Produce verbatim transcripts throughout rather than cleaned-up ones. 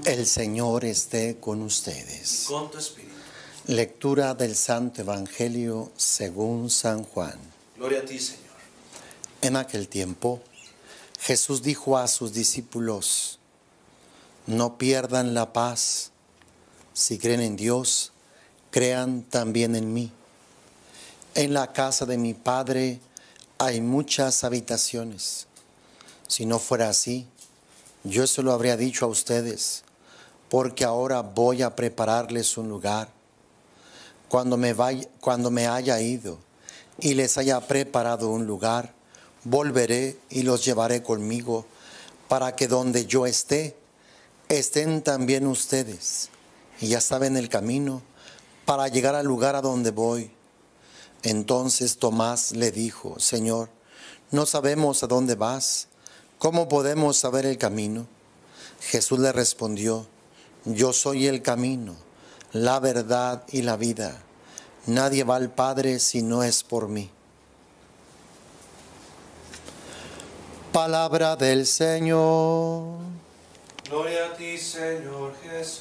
El Señor esté con ustedes. Y con tu espíritu. Lectura del Santo Evangelio según San Juan. Gloria a ti, Señor. En aquel tiempo, Jesús dijo a sus discípulos: no pierdan la paz. Si creen en Dios, crean también en mí. En la casa de mi Padre hay muchas habitaciones. Si no fuera así, yo se lo habría dicho a ustedes, porque ahora voy a prepararles un lugar. Cuando me vaya, cuando me haya ido y les haya preparado un lugar, volveré y los llevaré conmigo, para que donde yo esté, estén también ustedes. Y ya saben el camino para llegar al lugar a donde voy. Entonces Tomás le dijo: Señor, no sabemos a dónde vas. ¿Cómo podemos saber el camino? Jesús le respondió: yo soy el camino, la verdad y la vida. Nadie va al Padre si no es por mí. Palabra del Señor. Gloria a ti, Señor Jesús.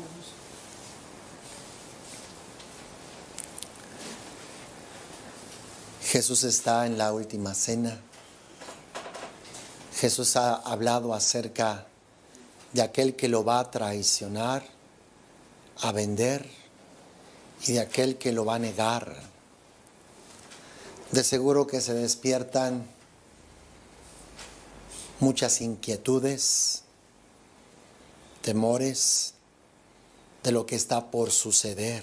Jesús está en la última cena. Jesús ha hablado acerca de aquel que lo va a traicionar, a vender, y de aquel que lo va a negar. De seguro que se despiertan muchas inquietudes, temores de lo que está por suceder.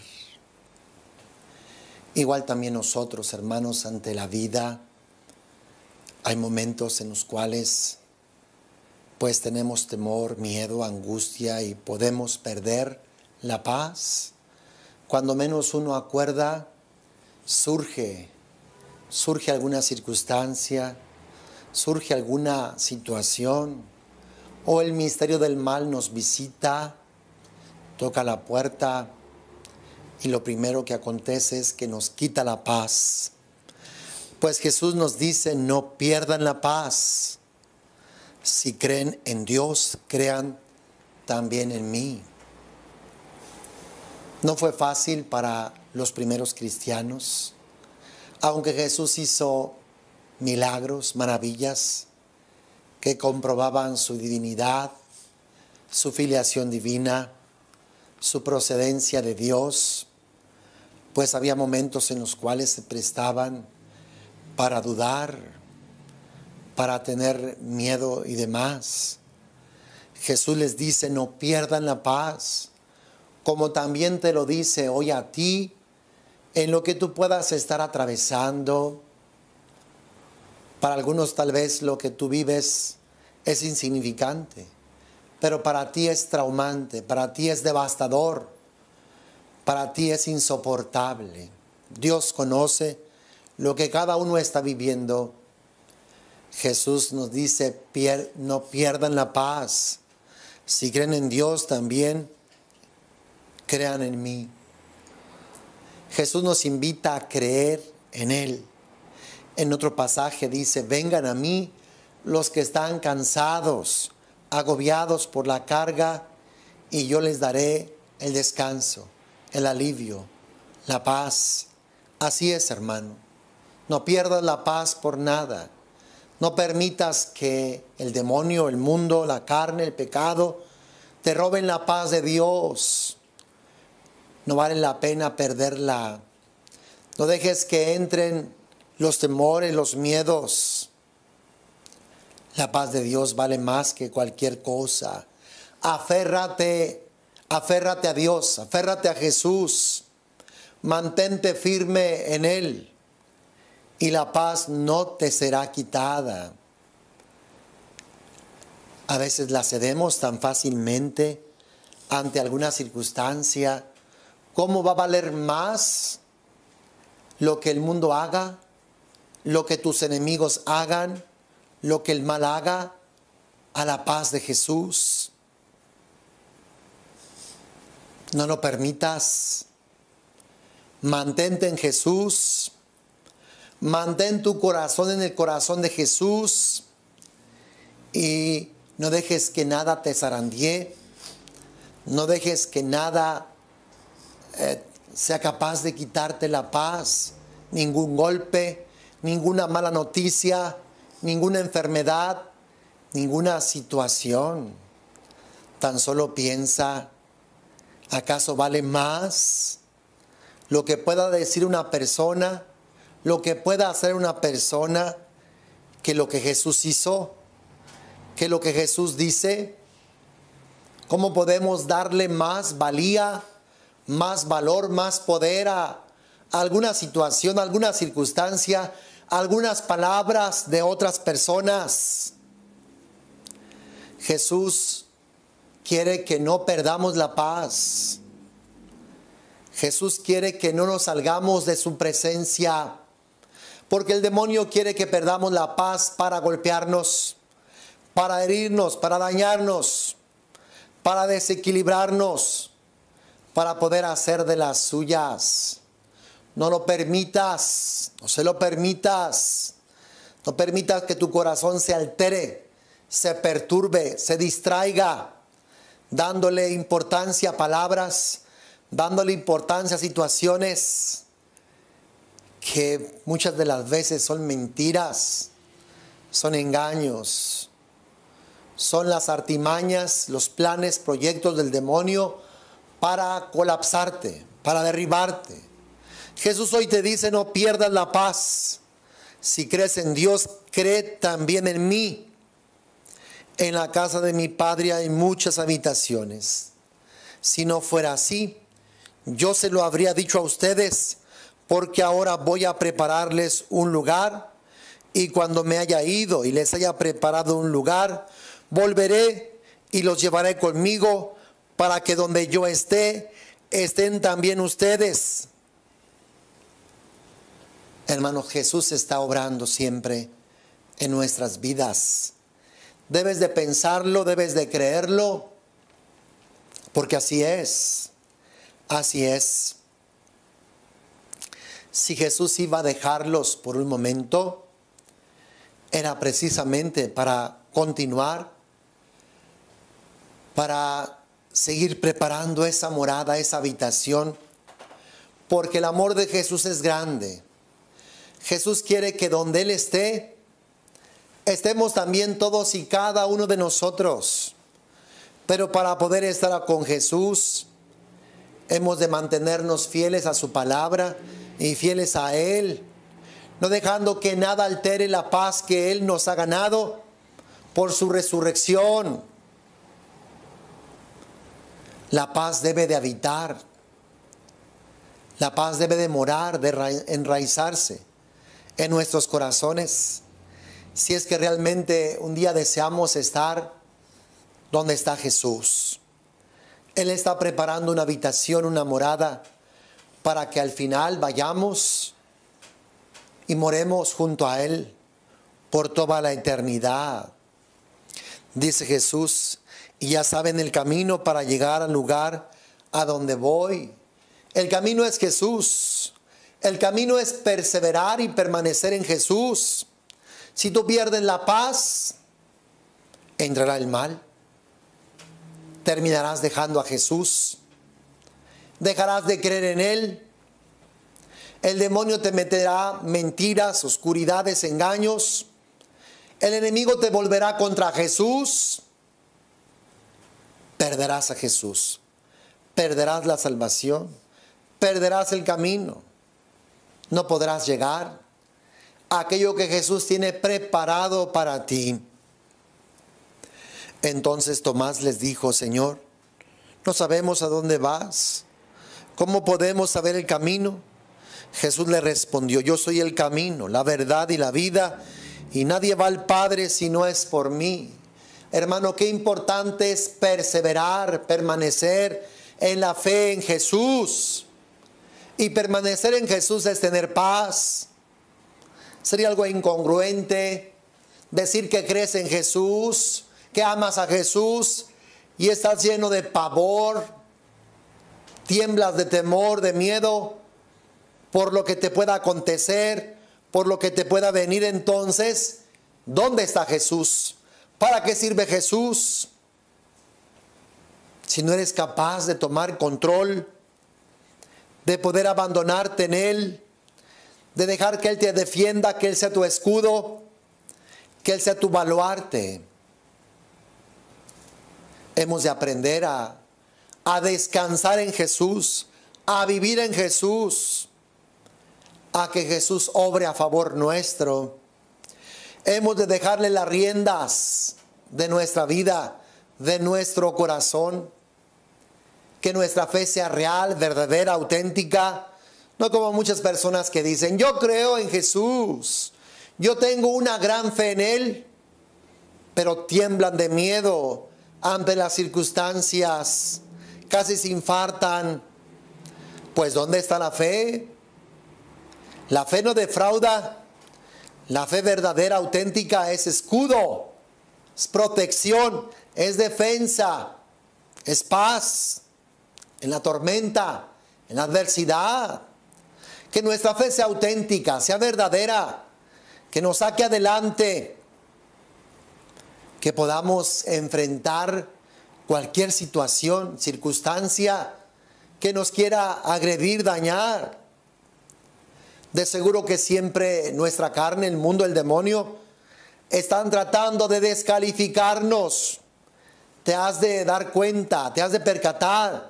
Igual también nosotros, hermanos, ante la vida, hay momentos en los cuales pues tenemos temor, miedo, angustia y podemos perder la paz. Cuando menos uno acuerda, surge, surge alguna circunstancia, surge alguna situación, o el misterio del mal nos visita, toca la puerta, y lo primero que acontece es que nos quita la paz. Pues Jesús nos dice: no pierdan la paz. Si creen en Dios, crean también en mí. No fue fácil para los primeros cristianos, aunque Jesús hizo milagros, maravillas, que comprobaban su divinidad, su filiación divina, su procedencia de Dios, pues había momentos en los cuales se prestaban para dudar, para tener miedo y demás. Jesús les dice: no pierdan la paz, como también te lo dice hoy a ti, en lo que tú puedas estar atravesando. Para algunos tal vez lo que tú vives es insignificante, pero para ti es traumante, para ti es devastador, para ti es insoportable. Dios conoce lo que cada uno está viviendo. Jesús nos dice: pier, no pierdan la paz. Si creen en Dios, también crean en mí. Jesús nos invita a creer en Él. En otro pasaje dice: vengan a mí los que están cansados, agobiados por la carga, y yo les daré el descanso, el alivio, la paz. Así es, hermano. No pierdas la paz por nada. No permitas que el demonio, el mundo, la carne, el pecado te roben la paz de Dios. No vale la pena perderla. No dejes que entren los temores, los miedos. La paz de Dios vale más que cualquier cosa. Aférrate, aférrate a Dios, aférrate a Jesús. Mantente firme en Él, y la paz no te será quitada. A veces la cedemos tan fácilmente ante alguna circunstancia. ¿Cómo va a valer más lo que el mundo haga, lo que tus enemigos hagan, lo que el mal haga, a la paz de Jesús? No lo permitas. Mantente en Jesús. Mantén tu corazón en el corazón de Jesús y no dejes que nada te zarandee, No dejes que nada eh, sea capaz de quitarte la paz, ningún golpe, ninguna mala noticia, ninguna enfermedad, ninguna situación. Tan solo piensa, ¿acaso vale más lo que pueda decir una persona, lo que pueda hacer una persona, que lo que Jesús hizo, que lo que Jesús dice? ¿Cómo podemos darle más valía, más valor, más poder a alguna situación, alguna circunstancia, algunas palabras de otras personas? Jesús quiere que no perdamos la paz. Jesús quiere que no nos salgamos de su presencia, porque el demonio quiere que perdamos la paz para golpearnos, para herirnos, para dañarnos, para desequilibrarnos, para poder hacer de las suyas. No lo permitas, no se lo permitas. No permitas que tu corazón se altere, se perturbe, se distraiga, dándole importancia a palabras, dándole importancia a situaciones que muchas de las veces son mentiras, son engaños, son las artimañas, los planes, proyectos del demonio para colapsarte, para derribarte. Jesús hoy te dice: no pierdas la paz. Si crees en Dios, cree también en mí. En la casa de mi Padre hay muchas habitaciones. Si no fuera así, yo se lo habría dicho a ustedes, porque ahora voy a prepararles un lugar, y cuando me haya ido y les haya preparado un lugar, volveré y los llevaré conmigo, para que donde yo esté, estén también ustedes. Hermanos, Jesús está obrando siempre en nuestras vidas. Debes de pensarlo, debes de creerlo, porque así es, así es. Si Jesús iba a dejarlos por un momento, era precisamente para continuar, para seguir preparando esa morada, esa habitación, porque el amor de Jesús es grande. Jesús quiere que donde Él esté, estemos también todos y cada uno de nosotros. Pero para poder estar con Jesús, hemos de mantenernos fieles a su palabra y fieles a Él, no dejando que nada altere la paz que Él nos ha ganado por su resurrección. La paz debe de habitar, la paz debe de morar, de enraizarse en nuestros corazones, si es que realmente un día deseamos estar donde está Jesús. Él está preparando una habitación, una morada, para que al final vayamos y moremos junto a Él por toda la eternidad. Dice Jesús: y ya saben el camino para llegar al lugar a donde voy. El camino es Jesús. El camino es perseverar y permanecer en Jesús. Si tú pierdes la paz, entrará el mal. Terminarás dejando a Jesús. Dejarás de creer en Él. El demonio te meterá mentiras, oscuridades, engaños. El enemigo te volverá contra Jesús. Perderás a Jesús. Perderás la salvación. Perderás el camino. No podrás llegar a aquello que Jesús tiene preparado para ti. Entonces Tomás les dijo: Señor, no sabemos a dónde vas. ¿Cómo podemos saber el camino? Jesús le respondió: yo soy el camino, la verdad y la vida, y nadie va al Padre si no es por mí. Hermano, qué importante es perseverar, permanecer en la fe en Jesús. Y permanecer en Jesús es tener paz. Sería algo incongruente decir que crees en Jesús, que amas a Jesús, y estás lleno de pavor, tiemblas de temor, de miedo por lo que te pueda acontecer, por lo que te pueda venir. Entonces, ¿dónde está Jesús? ¿Para qué sirve Jesús? si no eres capaz de tomar control, de poder abandonarte en Él, de dejar que Él te defienda, que Él sea tu escudo, que Él sea tu baluarte. Hemos de aprender a, a descansar en Jesús, a vivir en Jesús, a que Jesús obre a favor nuestro. Hemos de dejarle las riendas de nuestra vida, de nuestro corazón. Que nuestra fe sea real, verdadera, auténtica. No como muchas personas que dicen, yo creo en Jesús, yo tengo una gran fe en Él, pero tiemblan de miedo ante las circunstancias, casi se infartan. Pues ¿dónde está la fe? La fe no defrauda. La fe verdadera, auténtica, es escudo, es protección, es defensa, es paz en la tormenta, en la adversidad. Que nuestra fe sea auténtica, sea verdadera, que nos saque adelante, que podamos enfrentar cualquier situación, circunstancia que nos quiera agredir, dañar. De seguro que siempre nuestra carne, el mundo, el demonio, están tratando de descalificarnos. Te has de dar cuenta, te has de percatar.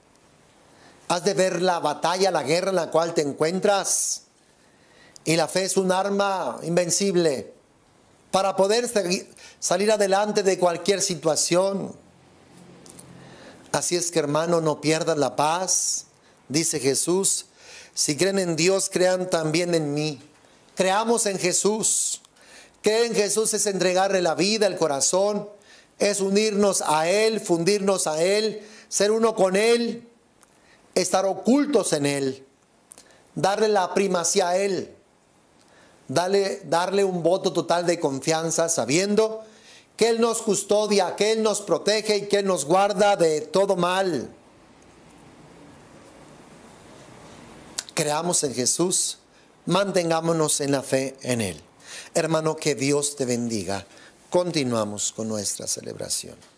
Has de ver la batalla, la guerra en la cual te encuentras. Y la fe es un arma invencible para poder salir adelante de cualquier situación. Así es que, hermano, no pierdas la paz. Dice Jesús, si creen en Dios, crean también en mí. Creamos en Jesús. Creer en Jesús es entregarle la vida, el corazón. Es unirnos a Él, fundirnos a Él, ser uno con Él, estar ocultos en Él, darle la primacía a Él, darle, darle un voto total de confianza, sabiendo que Él nos custodia, que Él nos protege y que Él nos guarda de todo mal. Creamos en Jesús, mantengámonos en la fe en Él. Hermano, que Dios te bendiga. Continuamos con nuestra celebración.